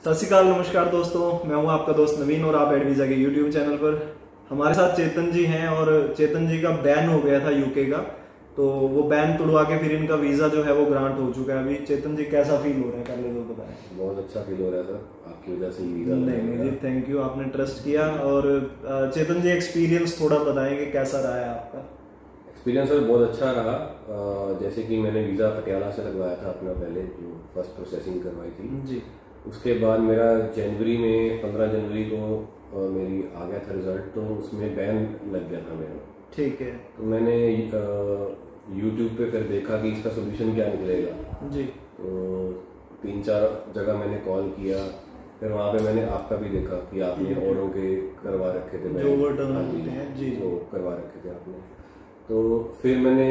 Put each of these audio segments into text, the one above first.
सत श्री अकाल, नमस्कार दोस्तों, मैं हूं आपका दोस्त नवीन और आप एड वीजा के यूट्यूब चैनल पर हमारे साथ चेतन जी हैं। और चेतन जी का बैन हो गया था यूके का, तो वो बैन तुड़वा के फिर इनका वीजा जो है वो ग्रांट हो चुका है। अभी चेतन जी कैसा फील हो रहा है, पहले तो बताएं। बहुत अच्छा फील हो रहा है सर, आपकी वजह से वीजा। नहीं जी, थैंक यू, आपने ट्रस्ट किया। और चेतन जी एक्सपीरियंस थोड़ा बताएंगे, कैसा रहा है आपका एक्सपीरियंस? सर बहुत अच्छा रहा। जैसे कि मैंने वीज़ा पटियाला से लगवाया था अपना, पहले जो फर्स्ट प्रोसेसिंग करवाई थी जी। उसके बाद मेरा जनवरी में 15 जनवरी को मेरी आ गया था रिजल्ट, तो उसमें बैन लग गया था मेरा। ठीक है। तो मैंने यूट्यूब पे फिर देखा कि इसका सोल्यूशन क्या निकलेगा जी। तो 3-4 जगह मैंने कॉल किया, फिर वहाँ पे मैंने आपका भी देखा कि आपने औरों के करवा रखे थे, जो जी वो करवा रखे थे आपने। तो फिर मैंने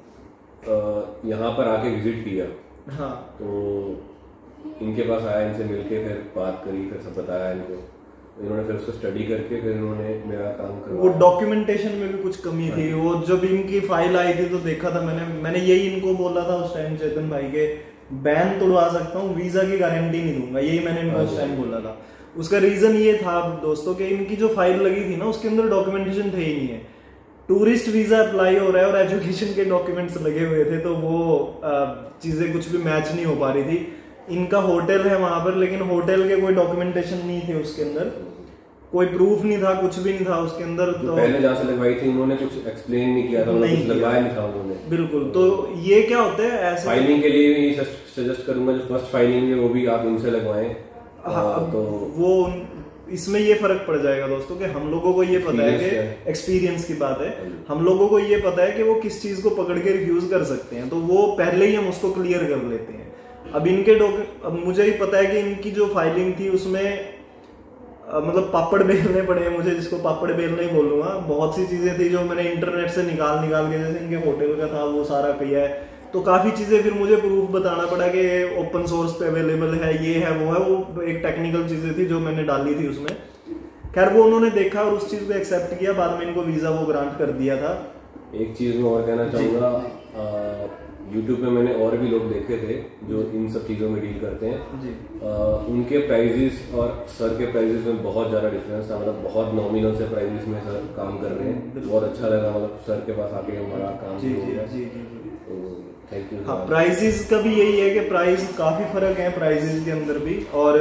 यहाँ पर आके विजिट किया। हाँ। तो इनके पास आया, इनसे मिलके फिर बात करी, फिर सब बताया इनको। इन्होंने फिर उसको स्टडी करके फिर इन्होंने मेरा काम करवाया। वो डॉक्यूमेंटेशन में भी कुछ कमी थी, वो जब इनकी फाइल आई थी तो देखा था मैंने यही इनको बोला था उस टाइम चेतन भाई के, बैन तोड़वा सकता हूँ, वीजा की गारंटी नहीं दूंगा, यही मैंने इनको उस टाइम बोला था। उसका रीजन ये था दोस्तों कि इनकी जो फाइल लगी थी ना, उसके अंदर डॉक्यूमेंटेशन थे ही नहीं है। टूरिस्ट वीजा अप्लाई हो रहा है और एजुकेशन के डॉक्यूमेंट्स लगे हुए थे, तो वो चीजें कुछ भी मैच नहीं हो पा रही थी। इनका होटल है वहां पर, लेकिन होटल के कोई डॉक्यूमेंटेशन नहीं थे, उसके अंदर कोई प्रूफ नहीं था, कुछ भी नहीं था उसके अंदर। तो पहले जहाँ से लगवाई थी उन्होंने कुछ एक्सप्लेन नहीं किया था, कुछ लगवाया नहीं था उन्होंने। बिल्कुल। तो ये क्या होता है, ऐसे फाइलिंग के लिए भी सजेस्ट करूंगा, जो फर्स्ट फाइलिंग है वो भी आप इनसे लगवाएं। हाँ, तो वो इसमें ये फर्क पड़ जाएगा दोस्तों कि हम लोगों को ये पता है कि एक्सपीरियंस की बात है, हम लोगों को ये पता है कि वो किस चीज को पकड़ के रिफ्यूज कर सकते हैं, तो वो पहले ही हम उसको क्लियर कर लेते हैं। अब इनके अब मुझे ही पता है कि इनकी जो फाइलिंग थी उसमें मतलब पापड़ बेलने पड़े मुझे, जिसको पापड़ बेलने ही बोलूंगा। बहुत सी चीजें थी जो मैंने इंटरनेट से निकाल के, जैसे इनके होटल का था वो सारा किया है, तो काफी चीजें फिर मुझे प्रूफ बताना पड़ा कि ओपन सोर्स पे अवेलेबल है, ये है वो है। वो एक टेक्निकल चीजें थी जो मैंने डाली थी उसमें। खैर वो उन्होंने देखा और उस चीज को एक्सेप्ट किया, बाद में इनको वीजा वो ग्रांट कर दिया था। एक चीज मैं और कहना चाहूंगा, यूट्यूब पे मैंने और भी लोग देखे थे जो इन सब चीज़ों में डील करते हैं जी। उनके प्राइजेस और सर के प्राइजेस में बहुत ज़्यादा डिफरेंस था, मतलब बहुत नॉमिनल से प्राइजेस में सर काम कर रहे हैं। बहुत अच्छा लगा, मतलब सर के पास आके हमारा काम हो गया। तो थैंक यू। हाँ, प्राइजेस का भी यही है कि प्राइस काफ़ी फर्क है प्राइजेस के अंदर भी। और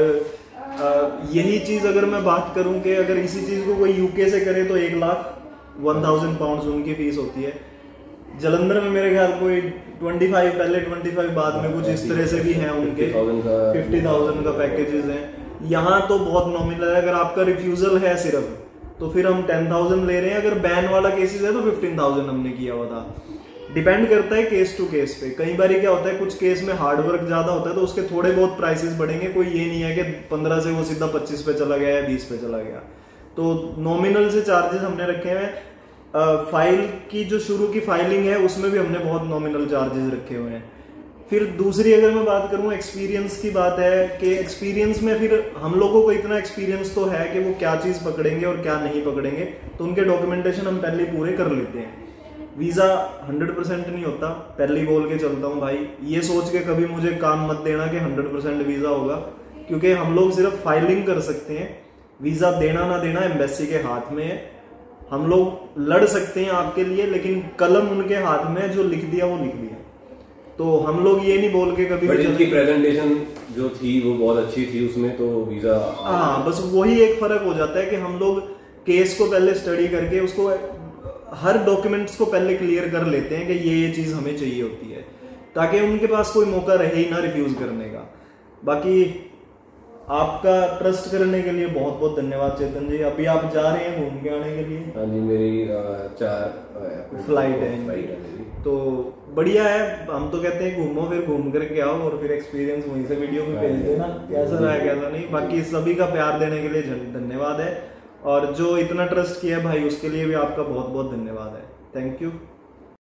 यही चीज़ अगर मैं बात करूँ कि अगर इसी चीज़ को कोई यूके से करे तो 1,01,000 पाउंड उनकी फीस होती है। जलंधर में मेरे ख्याल कोई 25 पहले, 25 बाद में, कुछ इस तरह से भी हैं उनके 50,000 का पैकेजेस हैं। यहाँ तो बहुत नॉमिनल है। अगर आपका रिफ्यूजल है सिर्फ, तो फिर हम 10,000 ले रहे हैं। अगर बैन वाला केसेस है तो 15,000 हमने किया हुआ था। डिपेंड करता है केस टू केस पे। कई बार क्या होता है, कुछ केस में हार्ड वर्क ज्यादा होता है तो उसके थोड़े बहुत प्राइसेस बढ़ेंगे। कोई ये नहीं है कि 15 से वो सीधा 25 पे चला गया या 20 पे चला गया। तो नॉमिनल से चार्जेस हमने रखे हैं। फाइल की जो शुरू की फाइलिंग है उसमें भी हमने बहुत नॉमिनल चार्जेस रखे हुए हैं। फिर दूसरी अगर मैं बात करूं, एक्सपीरियंस की बात है कि एक्सपीरियंस में फिर हम लोगों को इतना एक्सपीरियंस तो है कि वो क्या चीज़ पकड़ेंगे और क्या नहीं पकड़ेंगे, तो उनके डॉक्यूमेंटेशन हम पहले पूरे कर लेते हैं। वीज़ा 100% नहीं होता, पहले ही बोल के चलता हूँ भाई। ये सोच के कभी मुझे काम मत देना कि 100% वीज़ा होगा, क्योंकि हम लोग सिर्फ फाइलिंग कर सकते हैं। वीज़ा देना ना देना एम्बेसी के हाथ में है। हम लोग लड़ सकते हैं आपके लिए, लेकिन कलम उनके हाथ में, जो लिख दिया वो लिख दिया। तो हम लोग ये नहीं बोल के कभी भी। इनकी प्रेजेंटेशन जो थी वो बहुत अच्छी थी उसमें, तो वीजा। हाँ, बस वही एक फर्क हो जाता है कि हम लोग केस को पहले स्टडी करके उसको हर डॉक्यूमेंट्स को पहले क्लियर कर लेते हैं कि ये चीज हमें चाहिए होती है, ताकि उनके पास कोई मौका रहे ही ना रिफ्यूज करने का। बाकी आपका ट्रस्ट करने के लिए बहुत बहुत धन्यवाद चेतन जी। अभी आप जा रहे हैं घूम के आने के लिए? हाँ जी, मेरी 4 फ्लाइट है मेरी। तो बढ़िया है, हम तो कहते हैं घूमो, फिर घूम करके आओ और फिर एक्सपीरियंस वहीं से वीडियो में भेज देना, कैसा रहा कैसा नहीं। बाकी सभी का प्यार देने के लिए धन्यवाद है, और जो इतना ट्रस्ट किया भाई उसके लिए भी आपका बहुत बहुत धन्यवाद है। Thank you.